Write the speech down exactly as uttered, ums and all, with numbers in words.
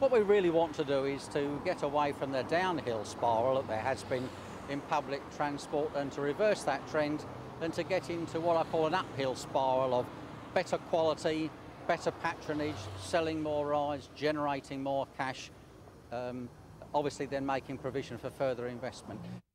What we really want to do is to get away from the downhill spiral that there has been in public transport, and to reverse that trend and to get into what I call an uphill spiral of better quality, better patronage, selling more rides, generating more cash, um, obviously then making provision for further investment.